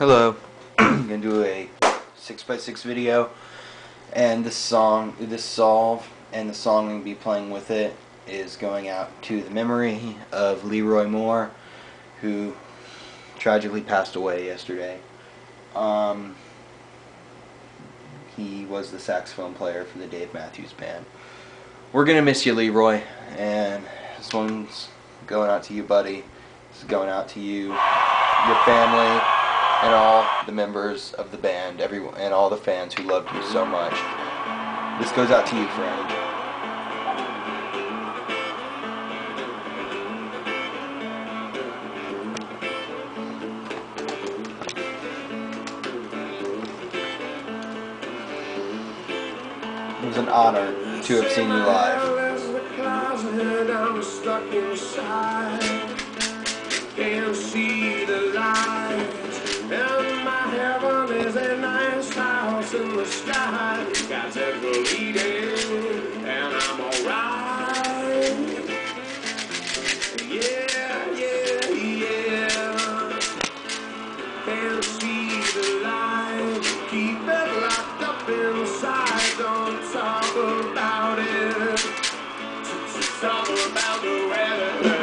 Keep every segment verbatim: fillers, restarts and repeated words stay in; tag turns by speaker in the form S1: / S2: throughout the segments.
S1: Hello, I'm gonna do a six by six video, and this song, this solve, and the song I'm gonna be playing with it is going out to the memory of LeRoi Moore, who tragically passed away yesterday. Um, he was the saxophone player for the Dave Matthews Band. We're gonna miss you, LeRoi, and this one's going out to you, buddy. This is going out to you, your family, and all the members of the band, everyone, and all the fans who loved you so much. This goes out to you, friend. It was an honor to have seen you live.
S2: Can't see the light, and my heaven is a nice house in the sky. Got central heating, and I'm alright. Yeah, yeah, yeah. Can't see the light, keep it locked up inside. Don't talk about it. Talk about the weather.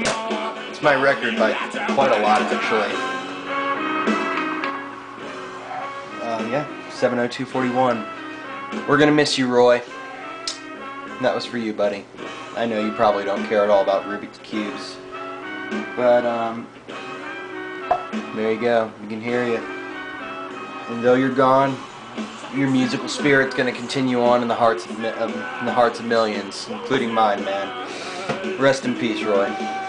S1: It's my record by quite a lot, actually. Uh, yeah, seven oh two forty-one. We're gonna miss you, Roy. And that was for you, buddy. I know you probably don't care at all about Rubik's Cubes. But, um, there you go. We can hear you. And though you're gone, your musical spirit's gonna continue on in the hearts of, mi- of in the hearts of millions, including mine, man. Rest in peace, Roy.